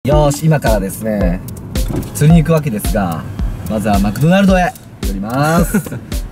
よーし、今からですね、釣りに行くわけですが、まずはマクドナルドへ寄ります。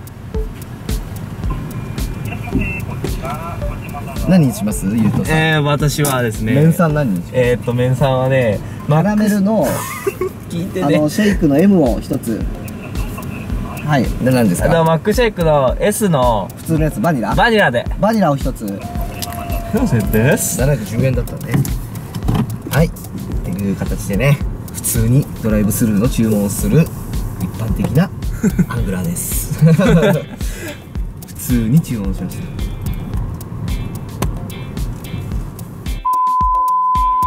何にします？ゆうとさん。 私はですね、 麺さん何にします？ 麺さんはね、 キャラメルの聞いてね、 シェイクの M を一つ。はい。で、何ですか？ マックシェイクの S の普通のやつ、バニラ？ バニラで。 バニラを一つ。 です。 710円だったね。はい。っていう形でね、普通にドライブスルーの注文をする一般的なアングラーです。普通に注文しました。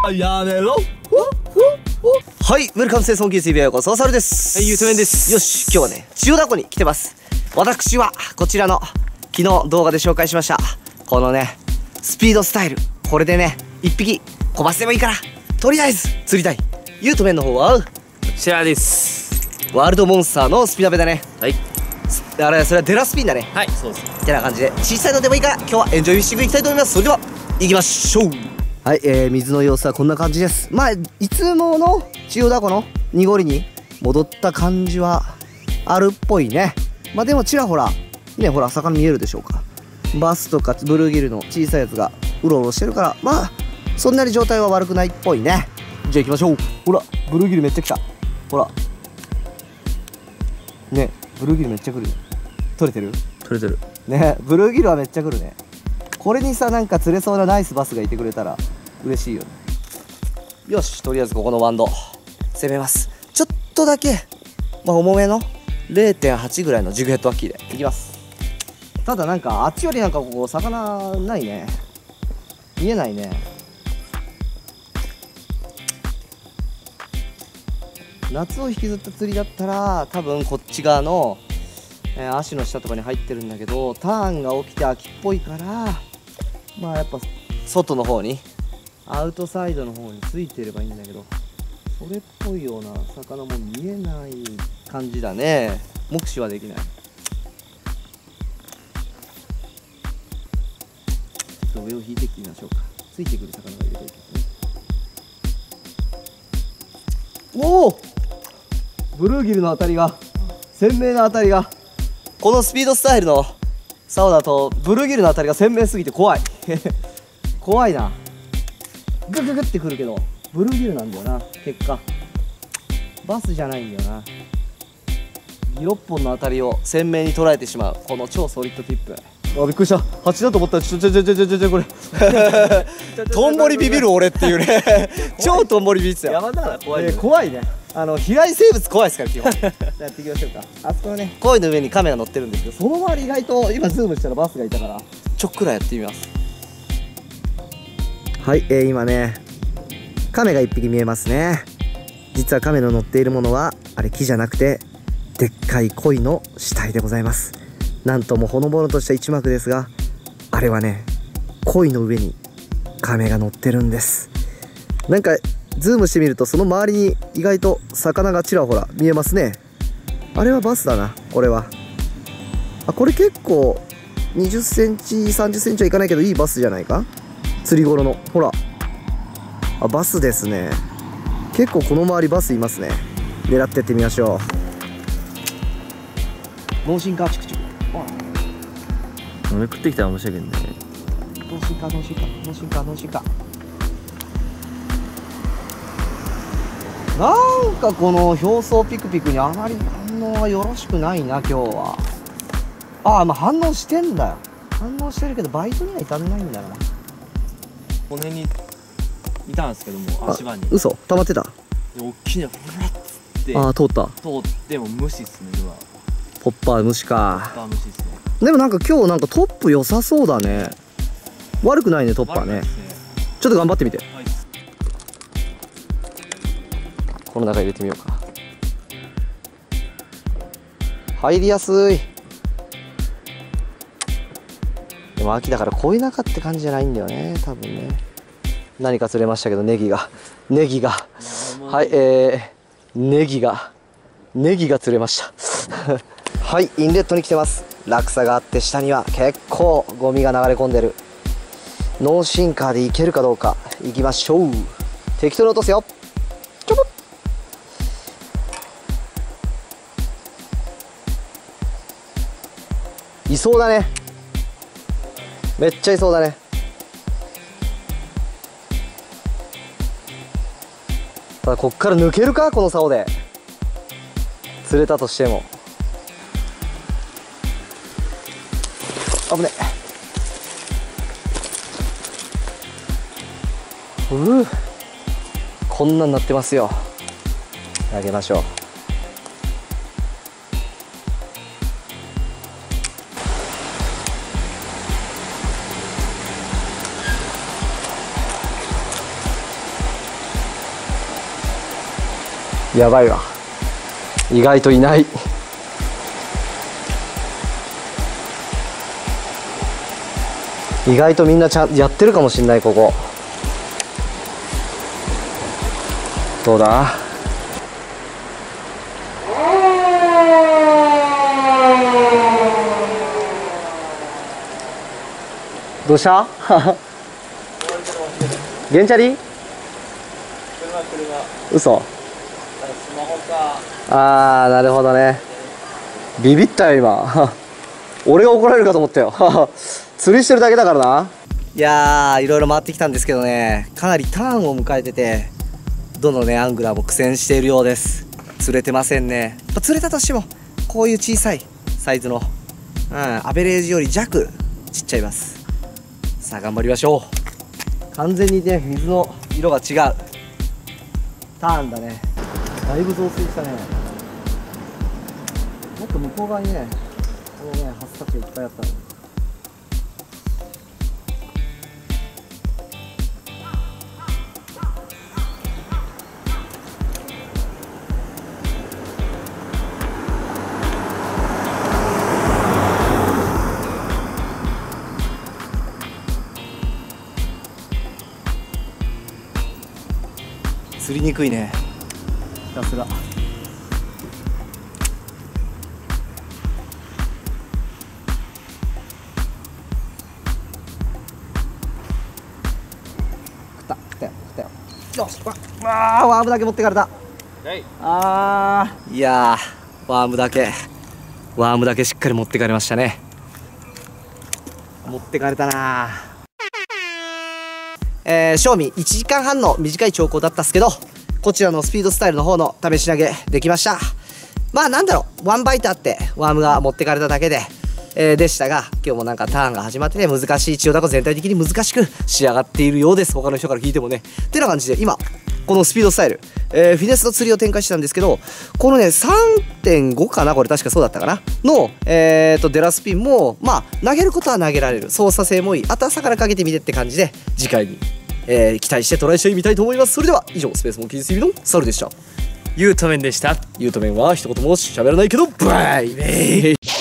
やめろ。はい、ウェルカムセイソンキー TV へようこそ、サルです。 はい、ゆうとめんです。 よし、今日はね、千代田湖に来てます。私はこちらの昨日動画で紹介しましたこのね、スピードスタイル、これでね、一匹飛ばせでもいいからとりあえず釣りたい。ゆうとめんの方はこちらです。 ワールドモンスターのスピナベだね。 はい。 あれ、それはデラスピンだね。 はい、そうです。 ってな感じで、小さいのでもいいから今日はエンジョイフィッシングいきたいと思います。それでは行きましょう。はい、水の様子はこんな感じです。まあいつもの千代田湖の濁りに戻った感じはあるっぽいね。まあでもちらほらね、ほら魚見えるでしょうか。バスとかブルーギルの小さいやつがうろうろしてるから、まあそんなに状態は悪くないっぽいね。じゃあ行きましょう。ほら、ブルーギルめっちゃ来た。ほらね、ブルーギルめっちゃ来る。取れてる？ 取れてるね、ブルーギルはめっちゃ来るね。これにさ、なんか釣れそうなナイスバスがいてくれたら嬉しいよね。よし、とりあえずここのワンド攻めます。ちょっとだけまあ重めの 0.8 ぐらいのジグヘッドワッキーでいきます。ただなんかあっちよりなんかここ魚ないね。見えないね。夏を引きずった釣りだったら多分こっち側の、足の下とかに入ってるんだけど、ターンが起きて秋っぽいから、まあやっぱ外の方にアウトサイドの方についてればいいんだけど、それっぽいような魚も見えない感じだね。目視はできない。ちょっと上を引いていってみましょうか。ついてくる魚がいるといいですね。おお、ブルーギルの当たりが鮮明な当たりが、このスピードスタイルの竿だとブルーギルの当たりが鮮明すぎて怖い。怖いな。グググってくるけどブルーギルなんだよな。結果バスじゃないんだよな。6本の当たりを鮮明に捉えてしまうこの超ソリッドティップ。あ、びっくりした。蜂だと思ったらこれトンボリビビる俺っていうね。超トンボリビビってたよ。 山だから怖い、 怖いね。飛来生物怖いですから基本。やっていきましょうか。あそこのね、鯉の上にカメが乗ってるんですけど、その周り意外と今ズームしたらバスがいたからちょっくらやってみます。はい、今ねカメが1匹見えますね。実はカメの乗っているものはあれ木じゃなくてでっかい鯉の死体でございます。なんともほのぼのとした一幕ですが、あれはね鯉の上にカメが乗ってるんです。なんかズームしてみるとその周りに意外と魚がちらほら見えますね。あれはバスだな。これはこれ結構20センチ30センチはいかないけどいいバスじゃないか。釣り頃のほらバスですね。結構この周りバスいますね。狙ってってみましょう。脳進化チクチクめくってきたら面白いけどね。 脳進化なんかこの表層ピクピクにあまり反応はよろしくないな今日は。まあ反応してんだよ。反応してるけどバイトには至らないんだな。 この辺にいたんですけども、足場に嘘溜まってた。 大きいのフラッつって通った通っても無視っすね。色はポッパー虫か。 無視っすね。 でもなんか今日なんかトップ良さそうだね。悪くないねトッパーね。ちょっと頑張ってみて。 はい、 この中入れてみようか。入りやすい。でも秋だから恋仲って感じじゃないんだよね多分ね。何か釣れましたけどネギがはいネギが釣れました。はい、インレットに来てます。落差があって下には結構ゴミが流れ込んでる。ノーシンカーでいけるかどうか。いきましょう。適当に落とすよ。 いそうだね。めっちゃいそうだね。ただこっから抜けるか、この竿で釣れたとしても。危ねえ。こんなんなってますよ。投げましょう。やばいわ、意外といない。意外とみんなちゃんやってるかもしんない。ここどうだ。どうしたゲンチャリ嘘。あー、なるほどね。ビビったよ今俺が怒られるかと思ったよ釣りしてるだけだからな。いやー、いろいろ回ってきたんですけどね、かなりターンを迎えてて、どのねアングラーも苦戦しているようです。釣れてませんね。釣れたとしてもこういう小さいサイズの、アベレージより弱ちっちゃいます。さあ頑張りましょう。完全にね水の色が違うターンだね。だいぶ増水したね。もっと向こう側にねこのねハスタチがいっぱいあったの。釣りにくいね、ひたすら。食ったよ。よし、ワームだけ持ってかれた。いやー、ワームだけしっかり持ってかれましたね。持ってかれたな。賞味1時間半の短い長考だったっすけど、こちらのスピードスタイルの方の試し投げできました。まあなんだろう、ワンバイトあってワームが持ってかれただけで、でしたが、今日もなんかターンが始まってね、難しい千代田湖全体的に難しく仕上がっているようです。他の人から聞いてもね。ってな感じで今このスピードスタイル、フィネスの釣りを展開してたんですけど、このね 3.5 かな、これ確かそうだったかなのデラスピンもまあ投げることは投げられる、操作性もいい、あと朝からかけてみてって感じで、次回に、期待してトライしてみたいと思います。それでは以上、スペースモンキーズ TV のサルでした。 ユートメンでした。 ユートメンは一言も喋らないけどバイベイ。